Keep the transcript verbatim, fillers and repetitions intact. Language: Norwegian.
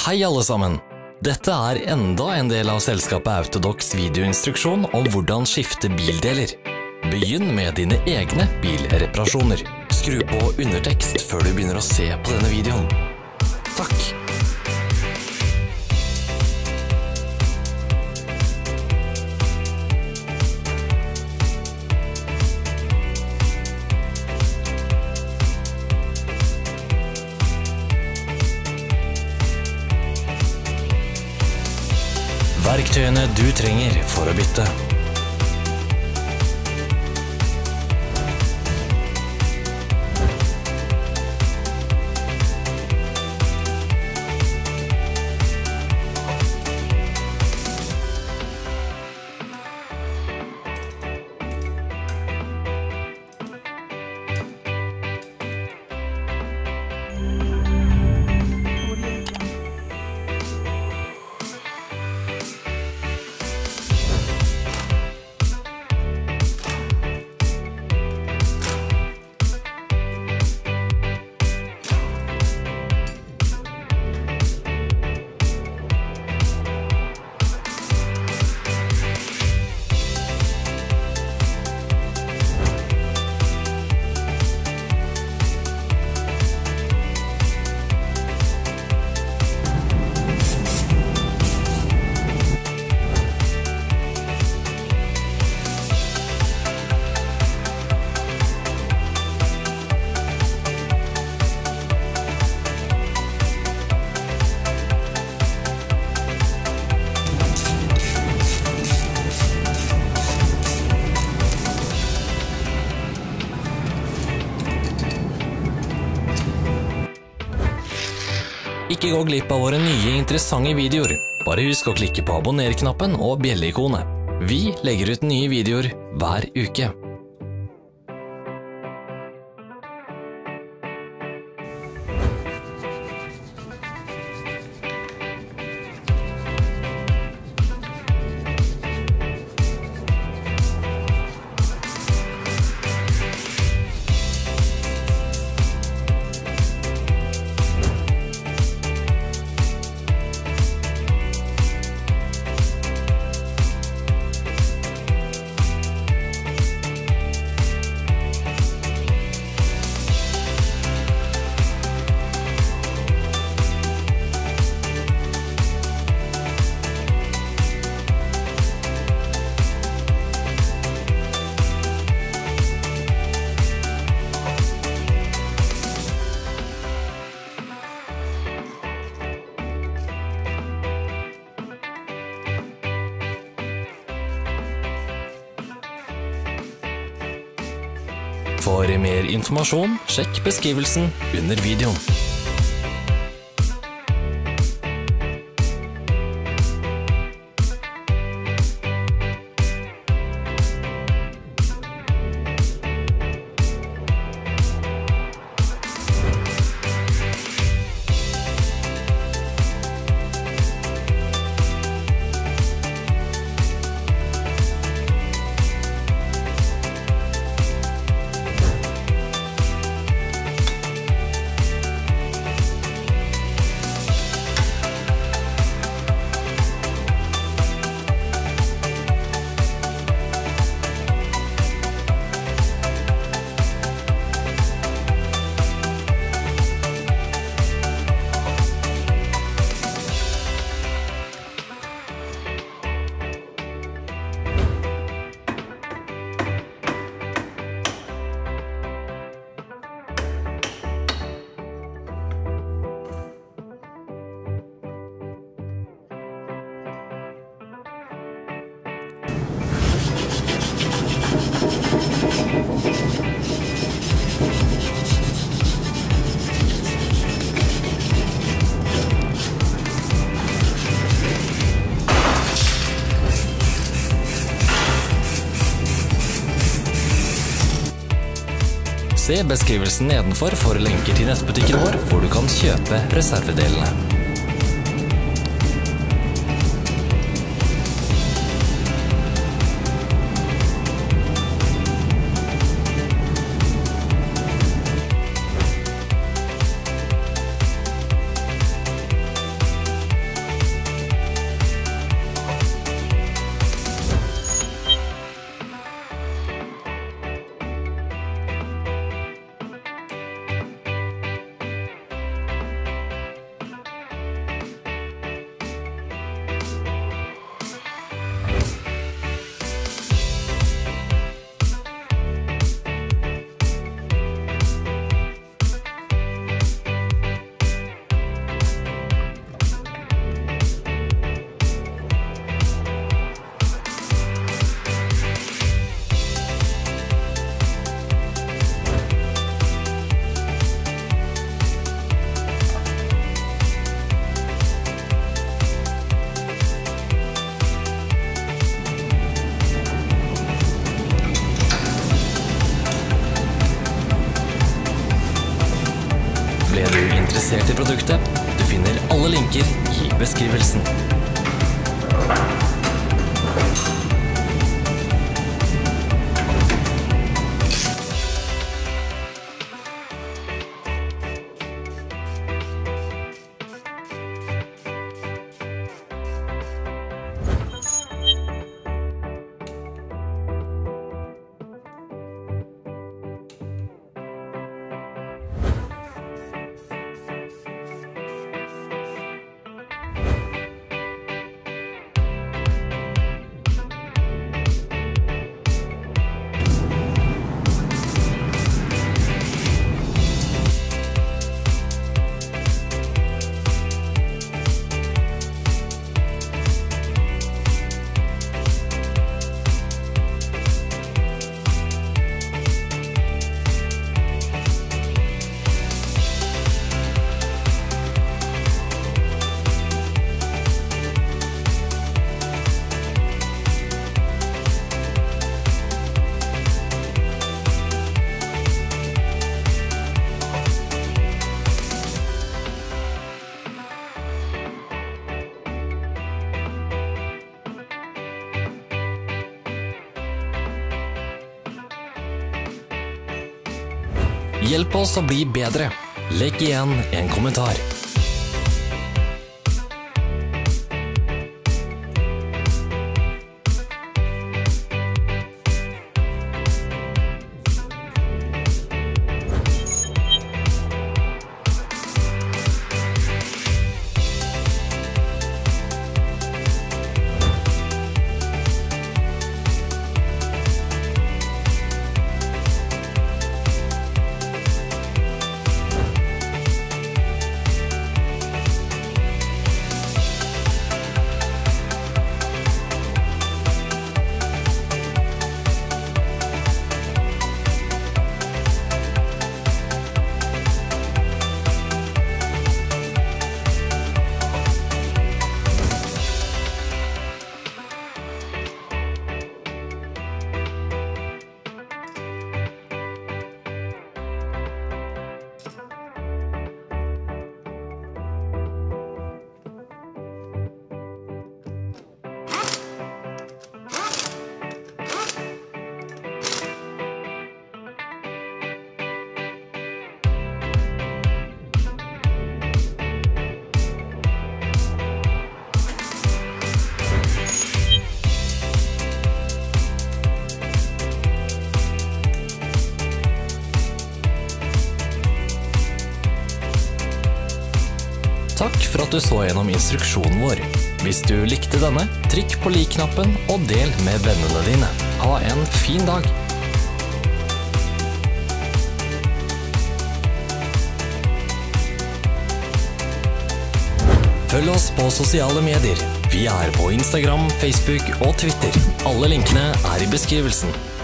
Hei alle sammen! Dette er enda en del av selskapet Autodocs videoinstruksjon om hvordan skifte bildeler. Begynn med dine egne bilreparasjoner. Skru på undertekst før du begynner å se på denne videoen. Takk! Verktøyene du trenger for å bytte. Ikke gå glipp av våre nye interessante videoer. Bare husk å klikke på abonner-knappen og bjelle-ikonet. Vi legger ut nye videoer hver uke. For mer informasjon, sjekk beskrivelsen under videoen. Se beskrivelsen nedenfor for lenker til nettbutikken vår, hvor du kan kjøpe reservedelene. Ble du interessert i produktet? Du finner alle linker i beskrivelsen. Hjelp oss å bli bedre. Legg igjen en kommentar. Takk for at du så gjennom instruksjonen vår. Hvis du likte denne, trykk på lik-knappen og del med vennene dine. Ha en fin dag! Følg oss på sosiale medier. Vi er på Instagram, Facebook og Twitter. Alle linkene er i beskrivelsen.